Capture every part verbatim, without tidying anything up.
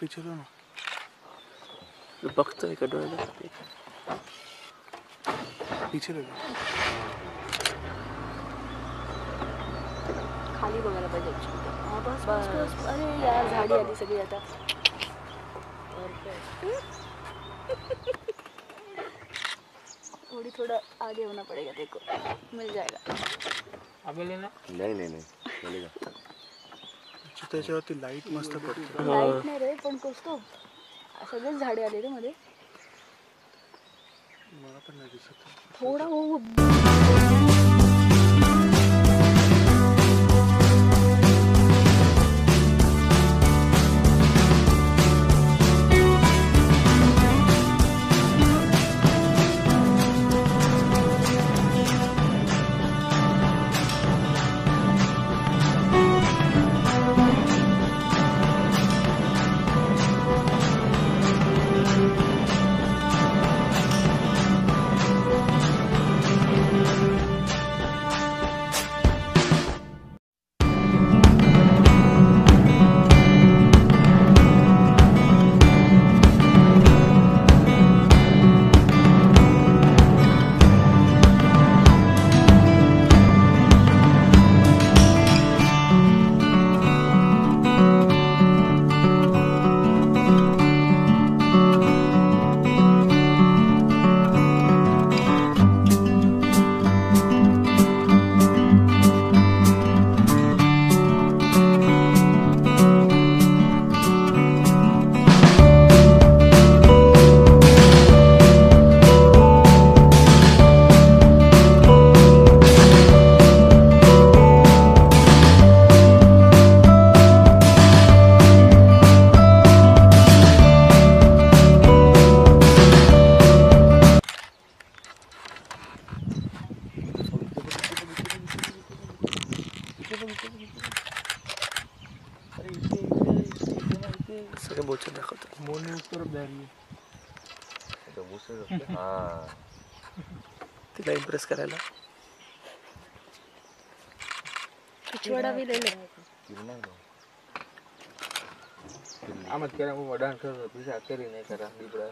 पीछे लो ना. बघतोय का डोळ्याला पीछे लो. खाली बघायला पाहिजे. हां बस बस बस. अरे यार झाडी आली सगळी आता. थोड़ी थोड़ा आगे होना पड़ेगा. देखो मिल जाएगा. अबे लेना. नहीं नहीं नहीं चलेगा. त्याच्यावरती लाईट मस्त पडते. लाईट नाही रे पण कसतो सगळेच झाडे आले रे मध्ये. मला पण नाही दिसत. थोडा हो. सगळे बोचर दाखवतात. मोने ऊपर बैठी. तो मुझसे हाँ. तिला इम्प्रेस करायला. पिछवाड़ा भी ले ले. कितना है? आमत करा वो डांस कर रहा है. करी नहीं करा लिब्रा.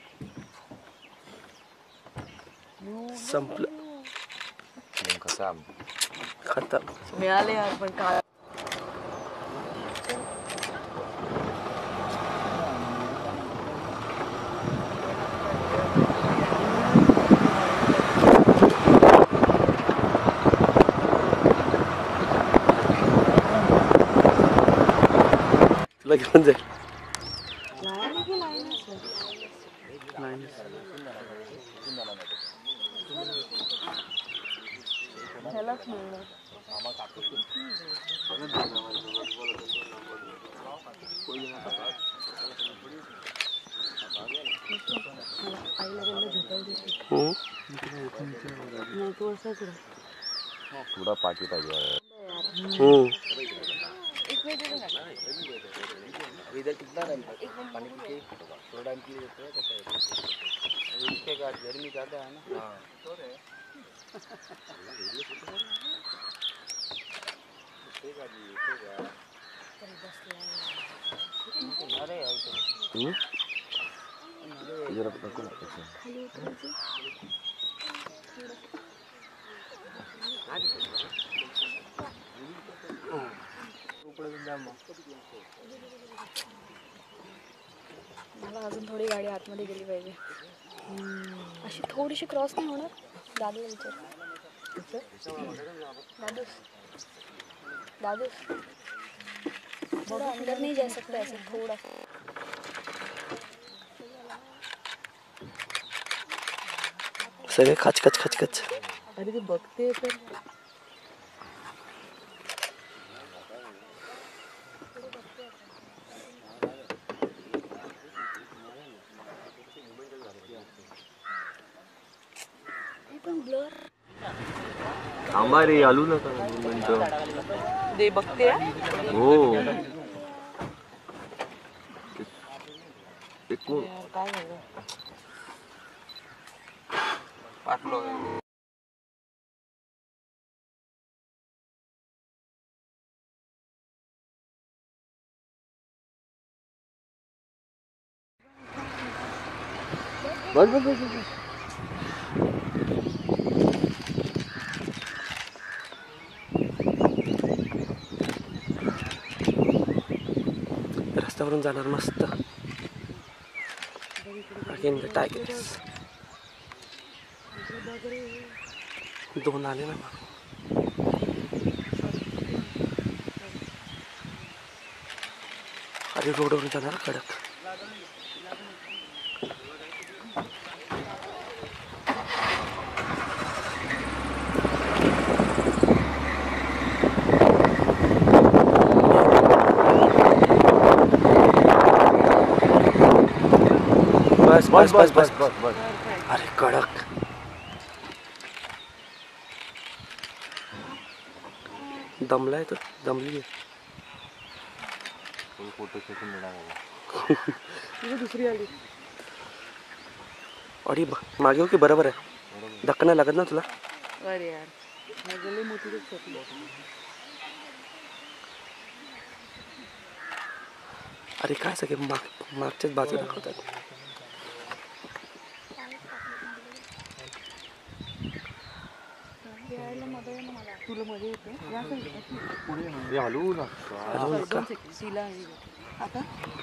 संपलं. गेम खत्म. खतम. मिळाले यार पण काय. तुला घेऊन जाईल. पूरा पार्टी पाहिजे. इधर कितना टाइम पानी पी के थोड़ा टाइम के लिए देते हैं कैसे इसके बाद गर्मी ज़्यादा है ना. हाँ तो रे जरा पकड़ कैसे मला अजून थोडी गाडी आतमध्ये गेली पाहिजे. अशी थोडीशी क्रॉस नाही होणार. दादूला विचार. दादूस दादूस थोड़ा अंदर नहीं जा सकता ऐसे थोड़ा. सगळे खचखच खचखच. अरे ती बघते तर थांबा रे आलू नका मिनिट. दे बघते. हो एक काय झालं पाटलो. बस बस बस बस. रस्त्यावरून जाणार मस्त. Again the tigers. दोन आले ना. अरे रोडवरून जाणार कडक. बस बस बस बस बस बस. अरे कडक. दमलाय तो. दमली आहे. फोटो सेशन मिळाला. दुसरी आली. अरे ब- मागे हो की बरोबर आहे. धक्का नाही लागत ना तुला. अरे यार माझं मोठी छोटी. अरे काय सगळे माग मागच्याच बाजू दाखवतात. तुला मध्ये येते हे हलवू ना. हलवून का? आता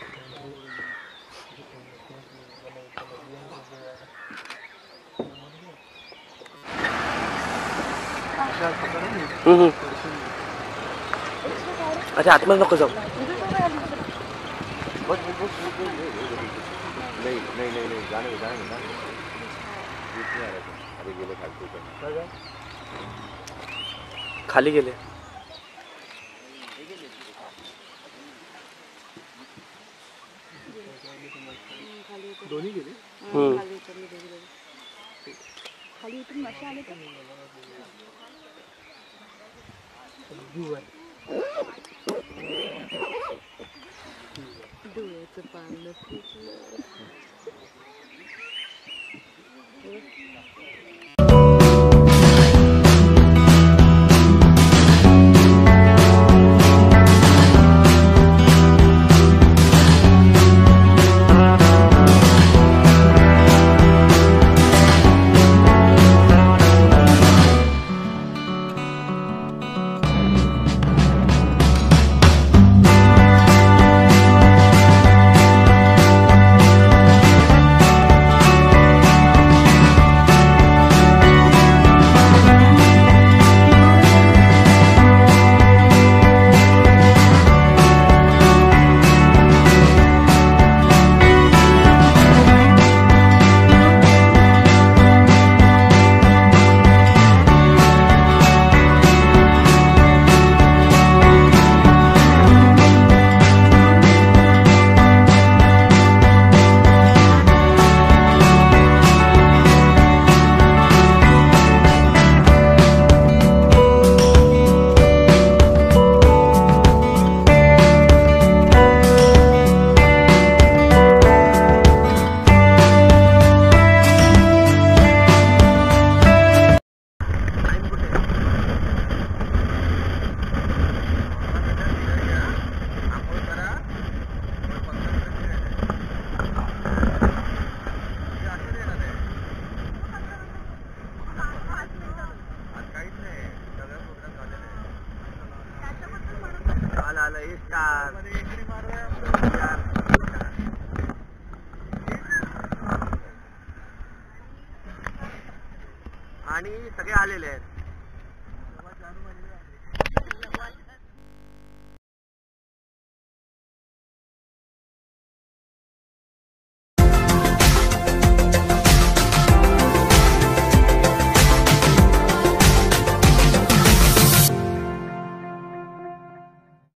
हम्म, हम्म. अरे आतमध्ये नको जाऊ. बस बस बस बस बस. नाही नाही नाही नाही जाणे दे जाणे दे जाणे दे. येत नाही आला तो. अरे गेले खालती पण. खाली गेले. दोन्ही गेले. हम्म. खाली उतरून मासे आले तर डोळ्याचं पानं फुटलं. आणि सगळे आलेले आहेत.